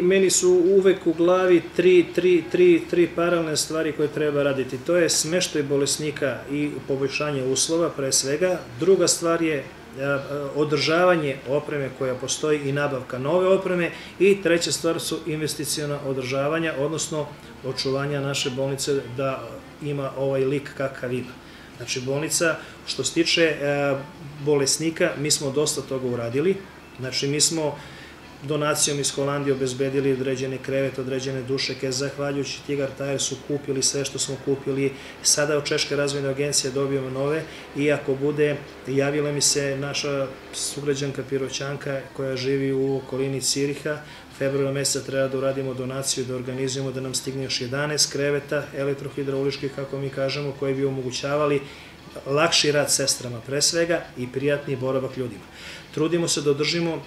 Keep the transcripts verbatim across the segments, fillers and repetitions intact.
Meni su uvek u glavi tri, tri, tri, tri paralelne stvari koje treba raditi. To je smeštaj bolesnika i poboljšanje uslova, pre svega. Druga stvar je održavanje opreme koja postoji i nabavka nove opreme. I treća stvar su investiciona održavanja, odnosno očuvanja naše bolnice da ima ovaj lik kakav ima. Znači, bolnica, što se tiče bolesnika, mi smo dosta toga uradili. Znači, mi smo donacijom iz Holandije obezbedili određene krevete, određene dušeke, zahvaljujući Tigar Tire su kupili sve što smo kupili. Sada od Češke razvojne agencije dobijemo nove i ako bude, javila mi se naša sugrađanka Piroćanka koja živi u okolini Ciriha, februara meseca treba da uradimo donaciju, da organizujemo da nam stigne još jedanaest kreveta elektrohidrauličkih, kako mi kažemo, koji bi omogućavali lakši rad sestrama pre svega i prijatni boravak ljudima. Trudimo se da održimo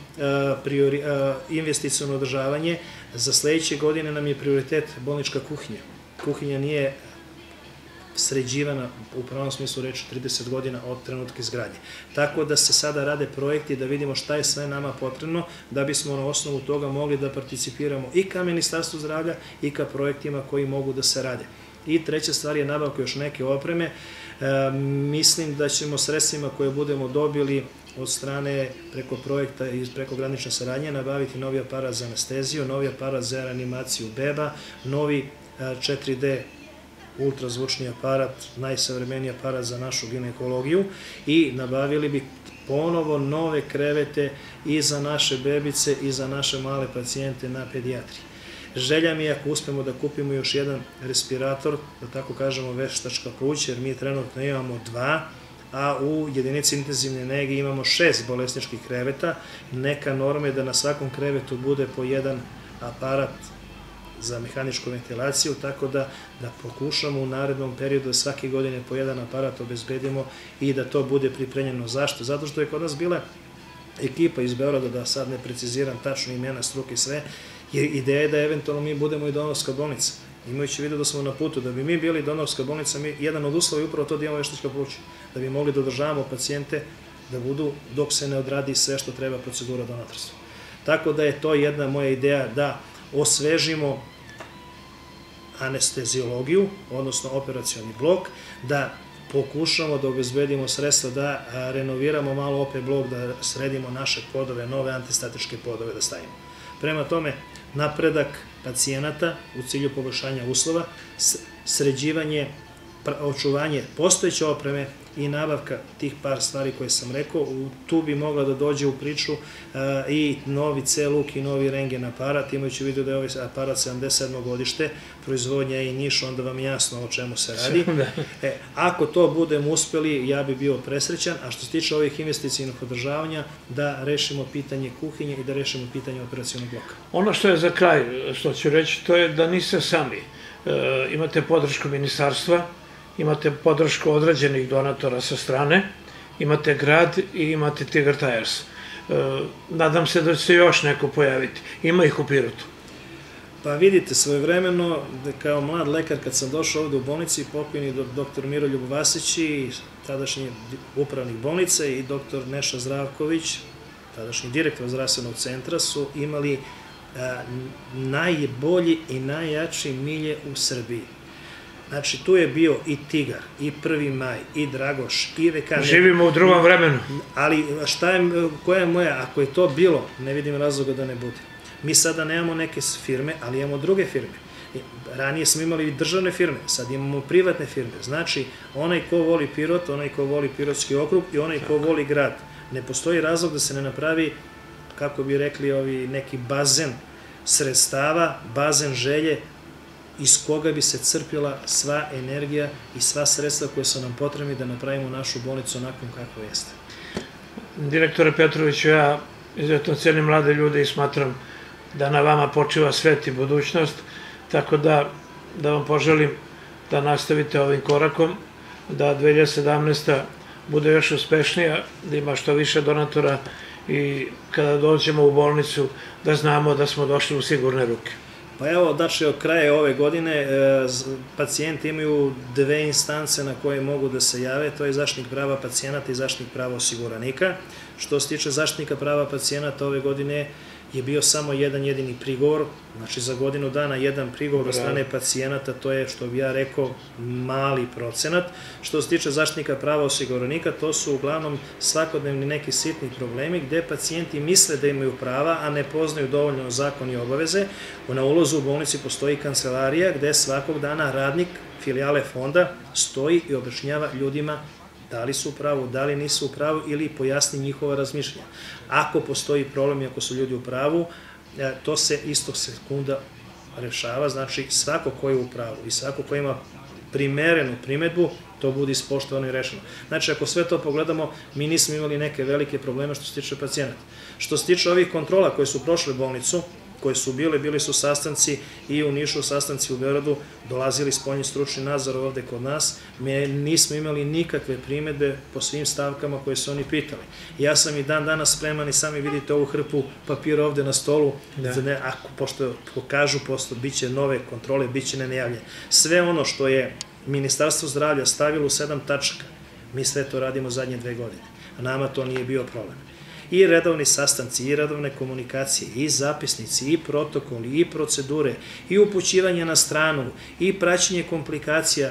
investicijono održavanje. Za sledeće godine nam je prioritet bolnička kuhinja. Kuhinja nije sređivana u pravom smislu reči trideset godina od trenutka izgradnje. Tako da se sada rade projekti da vidimo šta je sve nama potrebno da bismo na osnovu toga mogli da participiramo i ka Ministarstvu zdravlja i ka projektima koji mogu da se rade. I treća stvar je nabavka još neke opreme. Mislim da ćemo sredstvima koje budemo dobili od strane preko projekta i preko granične saradnje nabaviti novi aparat za anesteziju, novi aparat za reanimaciju beba, novi četiri D ultrazvučni aparat, najsavremeniji aparat za našu ginekologiju i nabavili bi ponovo nove krevete i za naše bebice i za naše male pacijente na pedijatriji. Želja mi je ako uspemo da kupimo još jedan respirator, da tako kažemo veštačka pluća, jer mi trenutno imamo dva, a u jedinici intenzivne nege imamo šest bolesničkih kreveta. Neka norma je da na svakom krevetu bude po jedan aparat za mehaničku ventilaciju, tako da da pokušamo u narednom periodu da svake godine po jedan aparat obezbedimo i da to bude pripremljeno. Zašto? Zato što je kod nas bila ekipa iz Beograda, da sad ne preciziram tačno imena, struke i sve, jer ideja je da eventualno mi budemo i donorska bolnica. Imajući vidio da smo na putu, da bi mi bili donorska bolnica, jedan od uslova je upravo to da imamo veštačka pluća, da bi mogli da održavamo pacijente da budu dok se ne odradi sve što treba procedura donatorstva. Tako da je to jedna moja ideja da osvežimo anesteziologiju, odnosno operacioni blok, da pokušamo da obezbedimo sredstva da renoviramo malo O P blok, da sredimo naše podove, nove antistatičke podove da stavimo. Prema tome, napredak pacijenata u cilju poboljšanja uslova, sređivanje, očuvanje postojeće opreme i nabavka tih par stvari koje sam rekao, tu bi mogla da dođe u priču i novi C Luk i novi rengen aparat, imajući u vidu da je ovaj aparat sedamdeset sedmo godište, proizvodnja i Niš, onda vam je jasno o čemu se radi. Ako to budemo uspeli, ja bi bio presrećan, a što se tiče ovih investicijnih održavanja, da rešimo pitanje kuhinje i da rešimo pitanje operacionog bloka. Ono što je za kraj, što ću reći, to je da niste sami. Imate podršku ministarstva, imate podršku određenih donatora sa strane, imate grad i imate Tigar Tires. Nadam se da će se još neko pojaviti. Ima ih u Pirotu. Pa vidite, svojevremeno, kao mlad lekar, kad sam došao ovde u bolnici, pokojni doktor Miroljub Vasić i tadašnji upravnik bolnice i doktor Neša Zdravković, tadašnji direktor zdravstvenog centra, su imali najbolji i najjači milje u Srbiji. Znači, tu je bio i Tigar, i Prvi maj, i Dragoš, i V K. Živimo u drugom vremenu. Ali šta je, koja je moja, ako je to bilo, ne vidim razloga da ne bude. Mi sada nemamo neke firme, ali imamo druge firme. Ranije smo imali državne firme, sad imamo privatne firme. Znači, onaj ko voli Pirot, onaj ko voli Pirotski okrug i onaj ko voli grad. Ne postoji razlog da se ne napravi, kako bi rekli, neki bazen sredstava, bazen želje, iz koga bi se crpila sva energija i sva sredstva koje su nam potrebni da napravimo našu bolnicu onakvom kako jeste. Direktore Petroviću, ja izuzetno cenim mlade ljude i smatram da na vama počiva svet i budućnost, tako da da vam poželim da nastavite ovim korakom, da dve hiljade sedamnaesta. bude još uspešnija, da ima što više donatora i kada dođemo u bolnicu da znamo da smo došli u sigurne ruke. Pa evo, znači, od kraja ove godine pacijenti imaju dve instance na koje mogu da se jave, to je zaštitnik prava pacijenata i zaštitnik prava osiguranika. Što se tiče zaštitnika prava pacijenata, ove godine je bio samo jedan jedini prigovor, znači za godinu dana jedan prigovor od strane pacijenata, to je, što bi ja rekao, mali procenat. Što se tiče zaštitnika prava osiguranika, to su uglavnom svakodnevni neki sitni problemi gde pacijenti misle da imaju prava, a ne poznaju dovoljno zakon i obaveze. Na ulazu u bolnici postoji kancelarija gde svakog dana radnik filijale fonda stoji i objašnjava ljudima da li su u pravu, da li nisu u pravu ili pojasni njihova razmišljenja. Ako postoji problem i ako su ljudi u pravu, to se isto sekunda rešava, znači svako ko je u pravu i svako ko ima primerenu primetbu, to bude ispoštovano i rešeno. Znači, ako sve to pogledamo, mi nismo imali neke velike probleme što se tiče pacijenata. Što se tiče ovih kontrola koje su prošle bolnicu, koje su bile, bili su sastanci i u Nišu, sastanci u Beogradu, dolazili spoljni stručni nadzor ovde kod nas, mi nismo imali nikakve primedbe po svim stavkama koje su oni pitali. Ja sam i dan danas spreman i sami vidite ovu hrpu papira ovde na stolu, ako, pošto kažu, posto bit će nove kontrole, bit će nenajavljene. Sve ono što je Ministarstvo zdravlja stavilo u sedam tačaka, mi sve to radimo zadnje dve godine, a nama to nije bio problem. I redovni sastanci, i redovne komunikacije, i zapisnici, i protokoli, i procedure, i upućivanje na stranu, i praćenje komplikacija,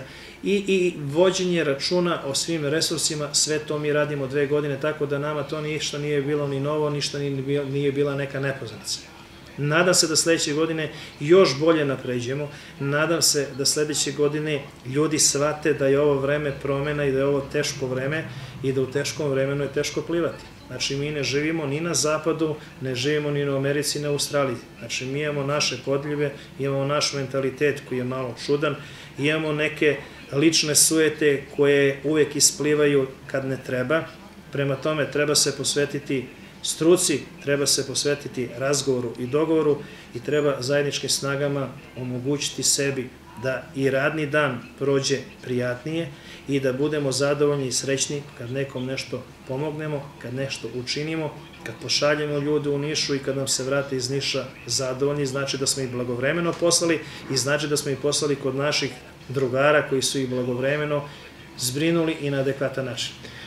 i vođenje računa o svim resursima, sve to mi radimo dve godine, tako da nama to ništa nije bilo ni novo, ništa nije bila neka nepoznanica. Nadam se da sledeće godine još bolje napređujemo, nadam se da sledeće godine ljudi shvate da je ovo vreme promena i da je ovo teško vreme i da u teškom vremenu je teško plivati. Znači, mi ne živimo ni na zapadu, ne živimo ni u Americi, ni u Australiji. Znači, mi imamo naše podljive, imamo naš mentalitet koji je malo čudan, imamo neke lične sujete koje uvek isplivaju kad ne treba. Prema tome, treba se posvetiti struci, treba se posvetiti razgovoru i dogovoru i treba zajedničkim snagama omogućiti sebi da i radni dan prođe prijatnije i da budemo zadovoljni i srećni kad nekom nešto pomognemo, kad nešto učinimo, kad pošaljemo ljude u Nišu i kad nam se vrate iz Niša zadovoljni, znači da smo ih blagovremeno poslali i znači da smo ih poslali kod naših drugara koji su ih blagovremeno zbrinuli i na adekvatan način.